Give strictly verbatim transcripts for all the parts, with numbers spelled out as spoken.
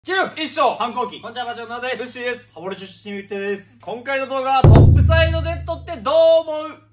記録一生反抗期こんにちは、バチョウナです。 ルッシーです。ハボル出身ゆってです。 今回の動画はトップサイドデッドってどう思う？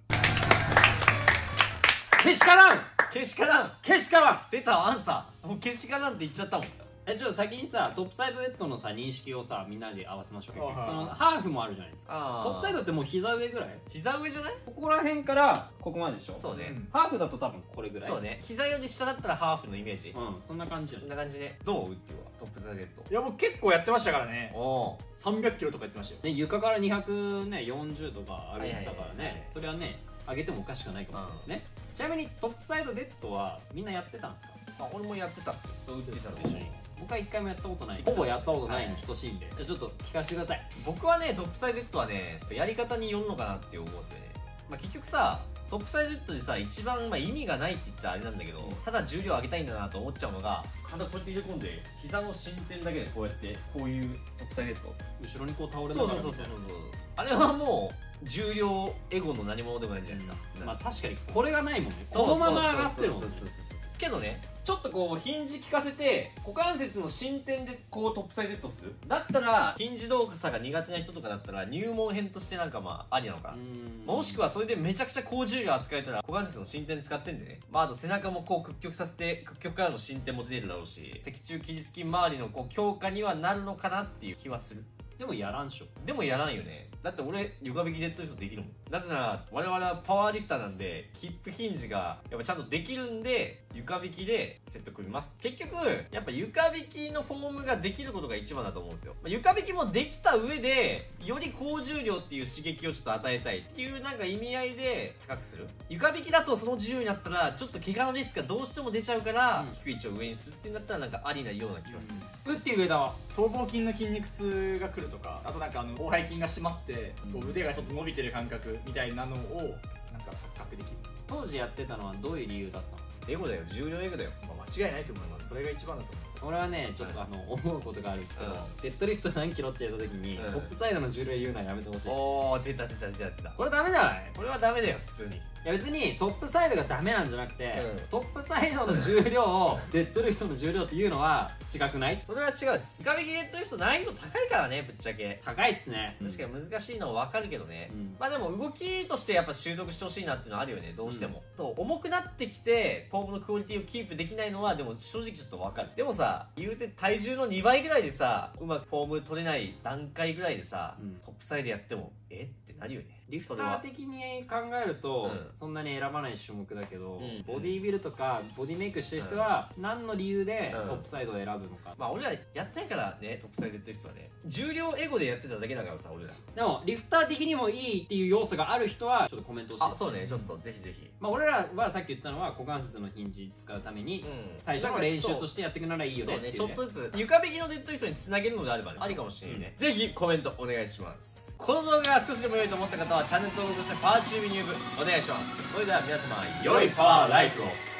けしからんけしからんけしからん出たアンサー。もうけしからんって言っちゃったもん。 え、ちょっと先にさ、トップサイドデッドのさ、認識をさ、みんなで合わせましょう。 はいはいはいその、ハーフもあるじゃないですか。 あトップサイドってもう膝上ぐらい？ 膝上じゃない？ ここら辺からここまででしょ。 そうね、 んハーフだと多分これぐらい。 そうね。膝より下だったらハーフのイメージ。 うん、そんな感じよそんな感じで。どうウッディはトップサイドデッド。 いやもう結構やってましたからね。 おお。 さんびゃくキロとかやってましたよ。 ね、床からにひゃくよんじゅうとか上げてたからはいはいはいはいね、それはね、上げてもおかしくないかもね。ちなみにトップサイドデッドはみんなやってたんですか？ あ、俺もやってたっすよ。ウッディさんと一緒に。 僕は一回もやったことない。ほぼやったことないに等しいんで、じゃあちょっと聞かせてください。 僕はね、トップサイドデッドはね、やり方によるのかなって思うんですよね。まあ、結局さ、トップサイドデッドでさ、一番、まあ、意味がないって言ったらあれなんだけど、ただ重量上げたいんだなと思っちゃうのが、体こうやって入れ込んで、膝の伸展だけでこうやって、こういうトップサイドデッド。 後ろにこう倒れなそうがらそうそうそうそう。あれはもう、重量エゴの何者でもないじゃないですか。 うんまあ確かにこれがないもんね。 そうこのまま上がってるもんね。 そうそうそうそうけどね、ちょっとこうヒンジ効かせて股関節の伸展でこうトップサイドデッドするだったら、ヒンジ動作が苦手な人とかだったら入門編としてなんかまあありなのかな。もしくはそれでめちゃくちゃ高重量扱えたら股関節の伸展使ってんでね、まあ、あと背中もこう屈曲させて屈曲からの伸展も出てるだろうし、脊柱起立筋周りのこう強化にはなるのかなっていう気はする。 でもやらんしょ。 でもやらんよね。だって俺床引きデッドリフトできるもん。なぜなら我々はパワーリフターなんで、ヒップヒンジがやっぱちゃんとできるんで、床引きでセット組みます。結局やっぱ床引きのフォームができることが一番だと思うんですよ。まあ、床引きもできた上でより高重量っていう刺激をちょっと与えたいっていうなんか意味合いで高くする。床引きだとその重量になったらちょっと怪我のリスクがどうしても出ちゃうから、うん、低い位置を上にするっていうんだったらなんかありなような気がする。 打って上だわ。 僧帽筋の筋肉痛が来るとか、あとなんかあの広背筋が締まってこう腕がちょっと伸びてる感覚みたいなのをなんか錯覚できる。 当時やってたのはどういう理由だったの？ エゴだよ、重量エゴだよ。 まあ、間違いないと思います。それが一番だと思う。 俺はね、ちょっとあの、思うことがあるんですけど、 うんデッドリフト何キロってやった時に、 うんトップサイドの重量言うのはやめてほしい。 おー、出た出た出た出た。 これダメじゃない？ これはダメだよ、普通に。 いや別にトップサイドがダメなんじゃなくて、 うんトップサイドの重量をデッドリフトの重量っていうのは違くない？ それは違うです。床引きデッドリフト難易度高いからね、ぶっちゃけ。 高いっすね。 確かに難しいのは分かるけどね、 うんまあでも動きとしてやっぱ習得してほしいなっていうのはあるよね、どうしても、うん、そう重くなってきてフォームのクオリティをキープできないのはでも正直ちょっと分かる。でもさ、言うて体重のにばいぐらいでさ、うまくフォーム取れない段階ぐらいでさ、うん、トップサイドやってもえってなるよね。 リフター的に考えると、うん、そんなに選ばない種目だけど、うん、ボディービルとかボディメイクしてる人は何の理由でトップサイドを選ぶのか、うん、 まあ俺らやってないからね、トップサイドやってる人はね、重量エゴでやってただけだからさ、俺ら。 でもリフター的にもいいっていう要素がある人はちょっとコメントして。 あ、そうね、ちょっとぜひぜひ。 まあ俺らはさっき言ったのは股関節のヒンジ使うために、最初の練習としてやっていくならいいよねっていうね。 そうね、ちょっとずつ床引きのデッドリフトにつなげるのであればね、ありかもしれないね、うん、ぜひコメントお願いします。この動画が少しでも良いと思った方はチャンネル登録してパワーチューブ入部お願いします。それでは皆様良いパワーライフを。